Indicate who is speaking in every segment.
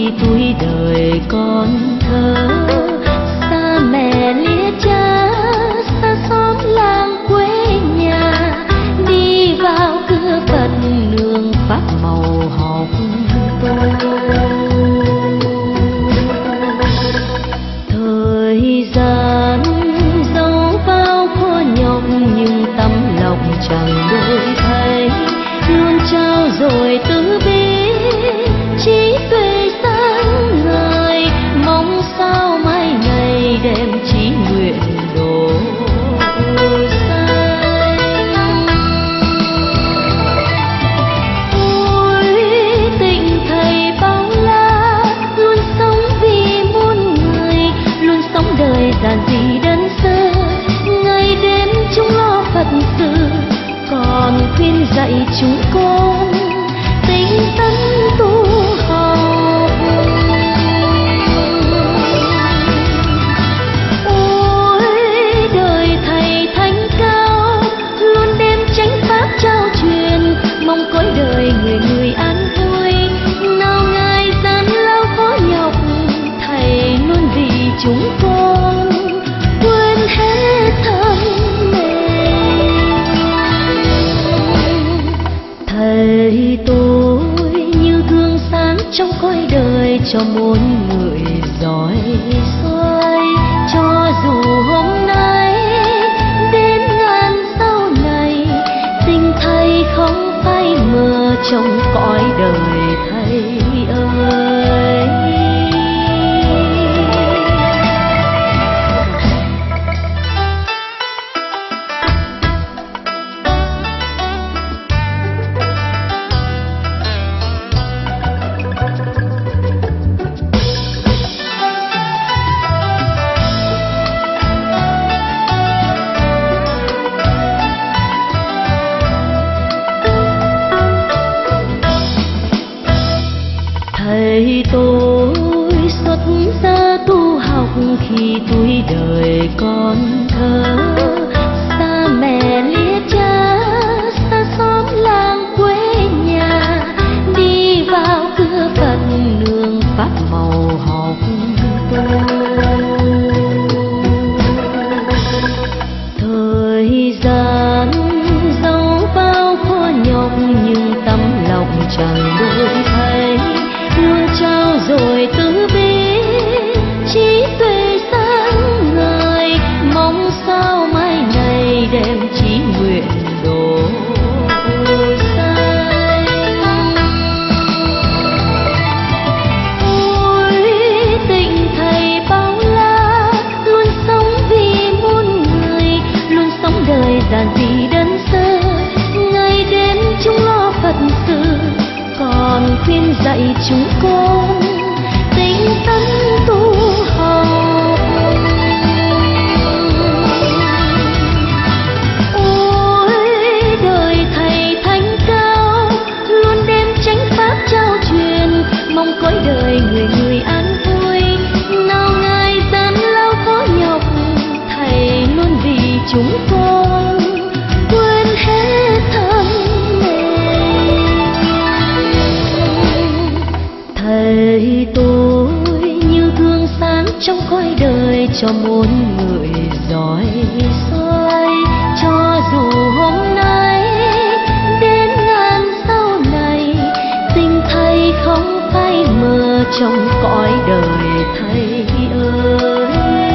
Speaker 1: khi tuổi đời còn thơ. Xa mẹ lìa cha, xa xóm làng quê nhà, đi vào cửa Phật nương pháp màu học tu. Thời gian dẫu bao khó nhọc nhưng tấm lòng chẳng đổi thay, luôn trao dồi từ bi trí tuệ sáng ngời, mong sao mai này đem chí nguyện độ sai. Ôi tình thầy bao la, luôn sống vì muôn người, luôn sống đời giản dị đơn sơ, ngày đêm chúng lo Phật sự, còn khuyên dạy chúng con tinh tấn tu học. Ôi đời thầy thánh cao, luôn đem chánh pháp trao truyền, mong cõi đời người người an vui, nào ngài gian lao khó nhọc, thầy luôn vì chúng con quên hết thân mình. Thầy tôi như gương sáng trong cõi đời cho muôn người dõi soi, cho dù hôm nay đến ngàn sau này, tình thầy không phai mờ trong cõi đời thầy ơi. Thầy tôi xuất gia tu học khi tuổi đời còn thơ, xa mẹ lìa cha, xa xóm làng quê nhà, đi vào cửa Phật nương pháp màu học tu. Thời gian dẫu bao khó nhọc nhưng tấm lòng chẳng đổi thay, luôn trao dồi từ bi trí tuệ sáng ngời, mong sao mai này đem chí nguyện độ sai. Ôi tình thầy bao la, luôn sống vì muôn người, luôn sống đời giản dị đơn sơ, ngày đêm chúng lo Phật sự, còn khuyên dạy chúng con tinh tấn tu học. Ôi đời thầy thánh cao, luôn đem chánh pháp trao truyền, mong cõi đời người người an vui, nào ngài gian lao khó nhọc, thầy luôn vì chúng con quên hết thân mình. Thầy tôi như gương sáng trong cõi đời cho muôn người dõi soi, cho dù hôm nay đến ngàn sau này, tình thầy không phai mờ trong cõi đời thầy ơi.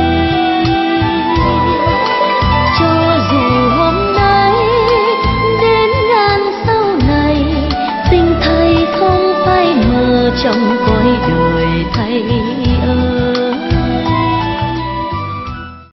Speaker 1: Cho dù hôm nay đến ngàn sau này, tình thầy không phai mờ trong